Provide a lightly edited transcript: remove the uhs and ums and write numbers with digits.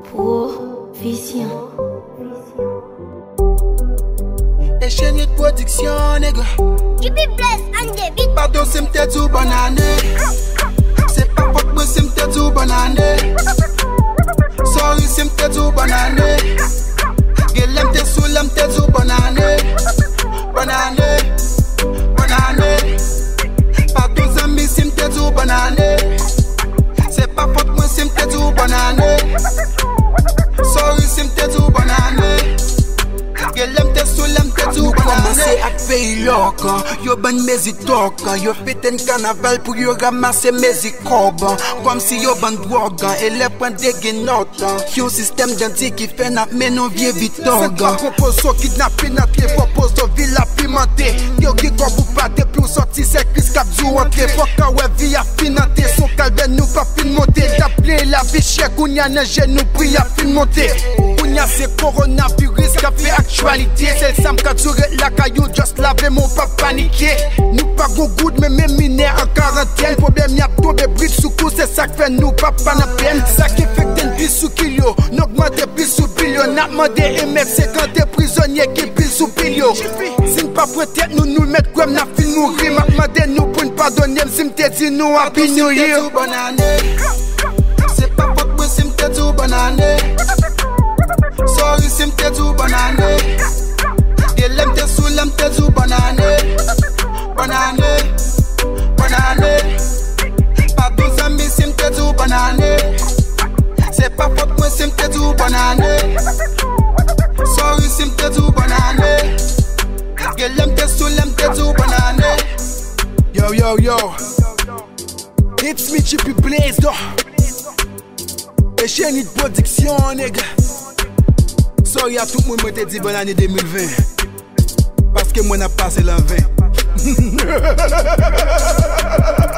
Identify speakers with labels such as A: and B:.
A: Provision.
B: Et chaîne de production, nègre.
C: Qui be blessed and David.
B: Pardon, c'est m't'ai tout bonne année. C'est pas faute, moi, c'est m't'ai tout bonne année. Sorry, c'est m't'ai tout bonne année. Gueule, m't'ai sous, m't'ai tout bonne année. Bonne année, bonne année. Pardon, amis, c'est m't'ai tout bonne année. C'est pas faute, moi, c'est m't'ai tout bonne année. Sorry, c'est m't'ai tout bonne année. Nous commencer à payer l'organ. Yo ban mezi tokan. Yo fait un carnaval pour yo ramasser mezi corban. Comme si yo ban drogan. Et les points de guenotan. Yon système d'anti qui fait n'a mais non vieux vitongan. C'est propose au kidnapping n'a pied. Propose au villa pimenté. Yo qui comme vous battez pour sortir c'est Chris cap du rentré. Faut qu'à ouais vie à finanter. Son calvaire nous pas fin monter. D'appeler la vie chère. Kounia neige nous prie à fin monter. Kounia c'est coronavirus qui a fait actualité. C'est le sam qu'a duré la caillou, just laver mon pas paniquer. Nous pas go good, mais même mineurs en quarantaine. Problème y'a tombé bride sous coup, c'est ça qui fait nous pas la peine. Ça qui fait que t'es plus sous kilo, n'augmente plus sous billion. N'a demandé MF, quand t'es prisonnier qui pile sous billion. Si nous pas peut-être nous mettre comme n'a film mourir. M'a demandé nous pour ne pardonner, si m'te dit nous happy new year. Bonne année. C'est pas faute, moi si m'te dit bonne année. Sorry si m'te dit bonne année. L'aime te sous, l'aime te sous, bonne année. Bonne année, bonne année. Pardon, amis, si m'te sous, bonne année. C'est pas faute, moi, si m'te sous, bonne année. Sorry, si m'te sous, bonne année. L'aime te sous, l'aime te sous, bonne année. Yo, yo, yo. It's me, Chippy Blaze, though. Et chaîne de production, nègre. Sorry à tout le monde, moi, te dit bonne année 2020. Parce que moi n'a passé l'an 20.